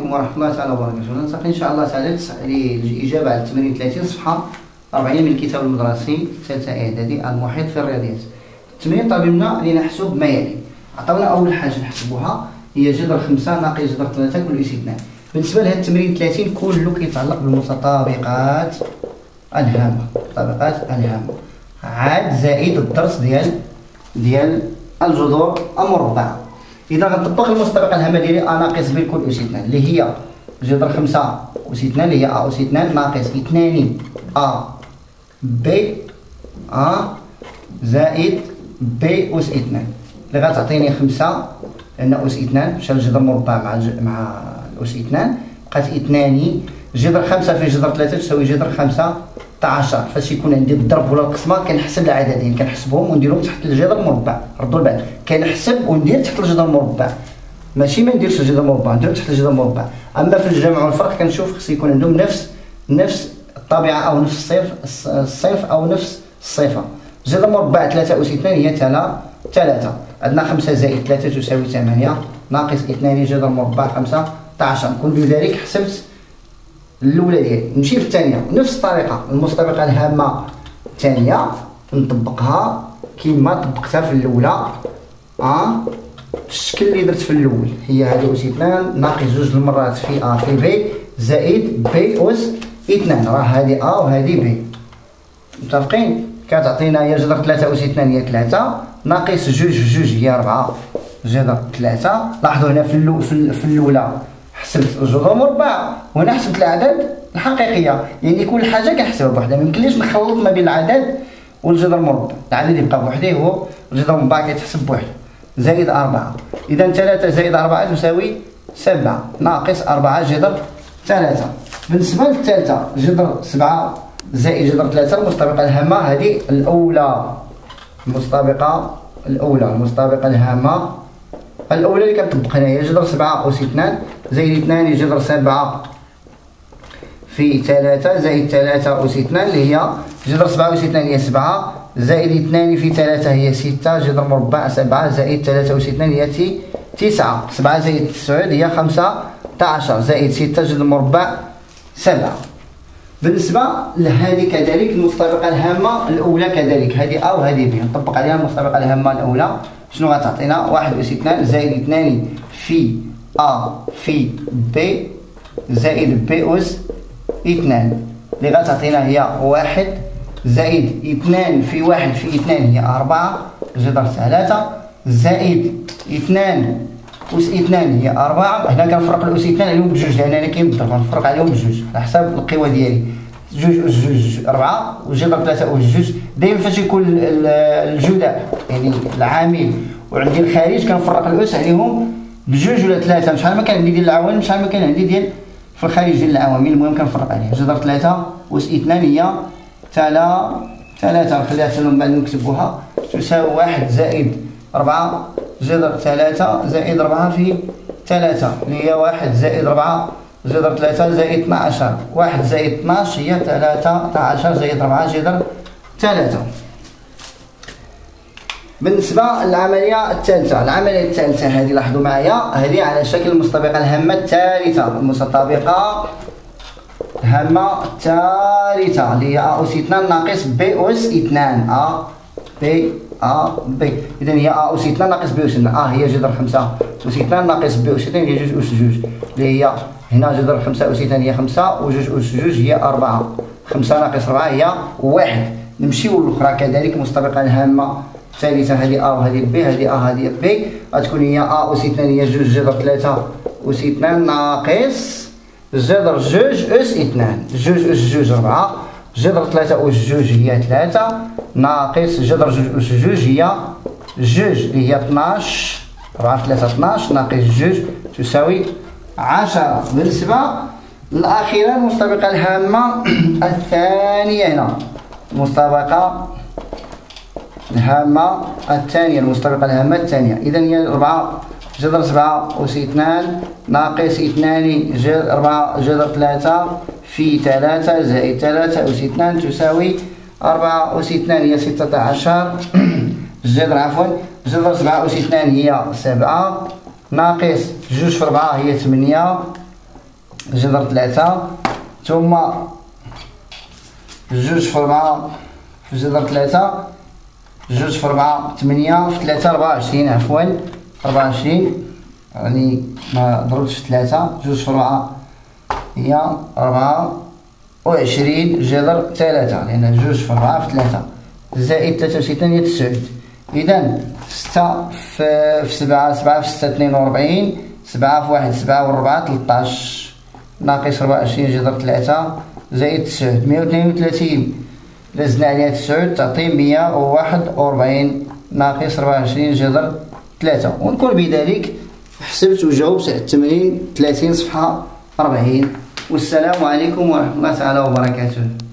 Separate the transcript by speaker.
Speaker 1: عليكم ورحمة الله تعالى وبركاته. نلتقي إن شاء الله تعالى للإجابة على التمرين 30 صفحة 40 من الكتاب المدرسي ثالثة إعدادي المحيط في الرياضيات. التمرين طلب منا لنحسب ما يلي. عطاونا أول حاجة نحسبوها هي جذر 5 ناقص جذر 3 كل أس 2. بالنسبة لهذا التمرين 30 كله كيتعلق بالمتطابقات الهامة. المتطابقات الهامة عاد زائد الدرس ديال الجذور المربعة. إذا غنطبق المستطابقة الهامة ديالي أ ناقص ب كل أس 2 اللي هي جذر 5 أس 2 اللي هي أ أس 2 ناقص 2 أ ب أ زائد ب أس 2 اللي غتعطيني 5 لأن أس 2 مشى الجذر مربع مع الأس 2 بقات 2 جذر 5 في جذر 3 تساوي جذر 15. فاش يكون عندي الضرب ولا القسمة كنحسب العددين كنحسبهم ونديرهم تحت الجذر المربع. ردوا البال كنحسب وندير تحت الجذر المربع ماشي ما نديرش الجذر المربع ندير تحت الجذر المربع. أما في الجمع والفرق كنشوف خص يكون عندهم نفس الطبيعة أو نفس الصنف أو نفس الصفة. جذر مربع 3 أس 2 هي 3 عندنا 5 زائد 3 تساوي 8 ناقص 2 جذر مربع 15. نكون بذلك حسبت الأولى ديالي. نمشي في الثانية نفس الطريقة المستطابقة الهامة الثانية نطبقها كما طبقتها في الأولى. الشكل اللي درت في الأول هي هذه أس 2 ناقص جوج المرات في أ في ب زائد ب أس 2 راه هذه أ وهذه ب. متفقين؟ كتعطينا هي جذر 3 أس 2 هي 3 ناقص جوج في جوج هي 4 جذر 3. لاحظوا هنا في الأولى حسبت الجذور مربع وهنا حسبت الأعداد الحقيقية. يعني كل حاجة كنحسبها بوحدها ميمكنليش نخلط ما بين العدد والجذر المربع. العدد يبقى بوحده هو الجذر المربع كيتحسب بوحده زائد 4. إذا 3 زائد 4 تساوي 7 ناقص 4 جذر 3. بالنسبة للثالثة جذر 7 زائد جذر 3 المستطابقة الهامة هذه الأولى. المستطابقة الهامة الأولى اللي كنطبق هنايا جذر 7 أس 2 زائد 2 جذر 7 في 3 زائد 3 أس 2 اللي هي جذر 7 أس 2 هي 7 زائد 2 في 3 هي 6 جذر مربع 7 زائد 3 أس 2 هي 9. 7 زائد 9 هي 15 زائد 6 جذر مربع 7. بالنسبة لهذه كذلك المستطابقة الهامة الأولى كذلك هذه أ وهذه ب نطبق عليها المستطابقة الهامة الأولى. شنو غتعطينا 1 أس 2 زائد 2 في أ في ب زائد ب أس 2 اللي غتعطينا هي 1 زائد 2 في 1 في 2 هي 4 جذر 3 زائد 2 أس 2 هي 4. هنا كنفرق الأس 2 عليهم بجوج لأن هنا كاين بالضرب غنفرق عليهم بجوج على حساب القوى ديالي. جوج أس جوج 4 وجذر 3 أس جوج. دايما فاش يكون الجداء يعني العامل وعندي الخارج كنفرق الأس عليهم بجوج ولا 3 شحال ما كان عندي ديال العوامل شحال ما كان عندي ديال في الخارج ديال العوامل. المهم كنفرق عليه جذر 3 أس 2 هي 3 نخليها حتى من بعد نكتبوها تساوي 1 زائد 4 جذر 3 زائد 4 في 3 اللي هي 1 زائد 4 جذر 3 زائد 12. 1 زائد 12 هي 13 زائد 4 جذر 3. بالنسبة للعملية الثالثة هذه لاحظوا معايا هذه على شكل المستطابقة الهامة الثالثة. المستطابقة الهامة الثالثة اللي هي أ أس 2 ناقص ب أس 2 ب. إذا هي أ أس 2 ناقص ب أس 2 هي جذر 5 أس 2 ناقص ب أس 2 هي جوج أس جوج اللي هي هنا جذر 5 أس 2 هي 5 وجوج أس جوج هي 4. 5 ناقص 4 هي 1. نمشيو للأخرى كذلك المستطابقة الهامة الثالثة هذه أ وهذه ب هذه أ هذه ب غتكون هي أ أس 2 هي جوج جذر 3 أس 2 ناقص جذر جوج أس 2 جوج أس جوج 4 جذر 3 أس جوج هي 3 ناقص جذر جوج أس جوج هي جوج اللي هي 12 4 في 3 12 ناقص جوج تساوي 10. بالنسبة للأخيرة المستطابقة الهامة الثانية هنا المستطابقة الهامة الثانية إذا هي 4 جذر 7 أس 2 ناقص 2 جذر 4 جذر 3 في 3 زائد 3 أس 2 تساوي 4 أس 2 هي 16 جذر 7 أس 2 هي 7 ناقص جوج في 4 هي 8 جذر 3 ثم جوج في 4 في جذر 3 جوج في 4 8 في 3 24 عفوا 24 يعني ما ضربتش في 3 جوج في 4 هي 24 جذر 3 لأن جوج في 4 في 3 زائد 63 هي 9. إذا 6 في 7 7 في 6 42 7 في 1 7 و 4 13 ناقص 24 جذر 3 زائد 9 132 لزنا عليها 9 تعطي 141 ناقص 24 جذر 3. ونكون بذلك حسبت وجاوبت على التمرين 30 صفحة 40. والسلام عليكم ورحمة الله تعالى وبركاته.